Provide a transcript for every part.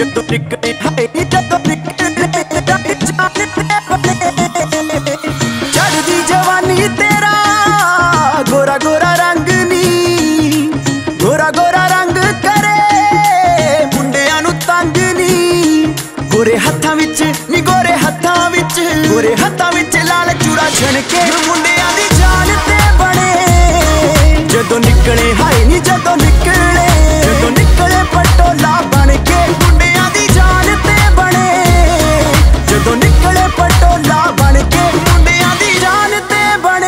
जदों निकले हाय नी जदों निकले चढ़दी जवानी तेरा गोरा गोरा रंग नी गोरा गोरा रंग करे मुंडियां नू तंग नी गोरे हत्थां विच नी गोरे हत्थां विच लाल चूड़ा छणके मुंडियां दी जान ते बने जदों निकले हाय नी जदों निकले पटोला बन के मुंडियां दी जान ते बने जदों निकले पटोला बन के मुंडियां दी जान ते बने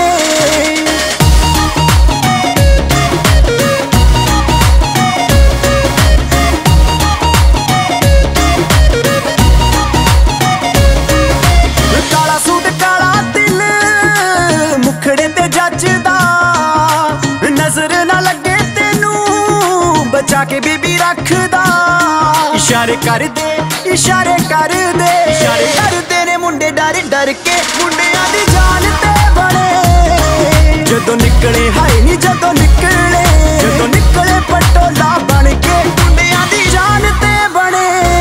काला सूट काला दिल मुखड़े ते जचदा नजर ना लगे तेनू बचा के बीबी रखदा इशारे कर दे इशारे कर दे ने मुंडे डर डर के मुंडियां दी जान ते बने जदों निकले हाय नी जदों निकले पटोला बन के मुंडियां दी जान ते बने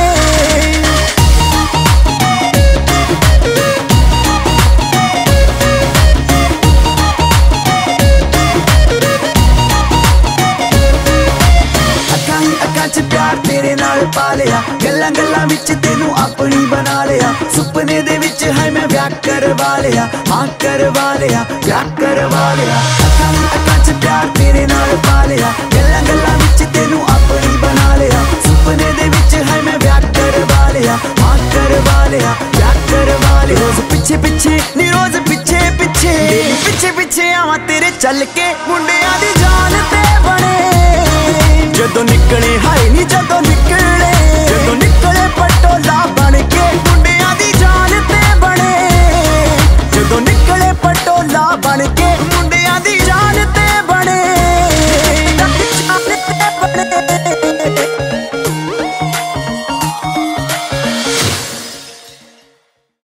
प्यार तेरे नाल पा लिया गल्लां गल्लां विच तेनू अपनी बना लिया सुपने दे विच है मैं ब्याह करवा लिया हाँ करवा लिया ब्याह करवा लिया अखां च प्यार तेरे नाल पा लिया गल्लां गल्लां विच तेनू अपनी बना लिया सुपने दे विच है मैं ब्याह करवा लिया हाँ करवा लिया ब्याह करवा लिया रोज पिछे पिछे नी रोज पिछे पिछे आवां तेरे चल के मुंडियां दी जान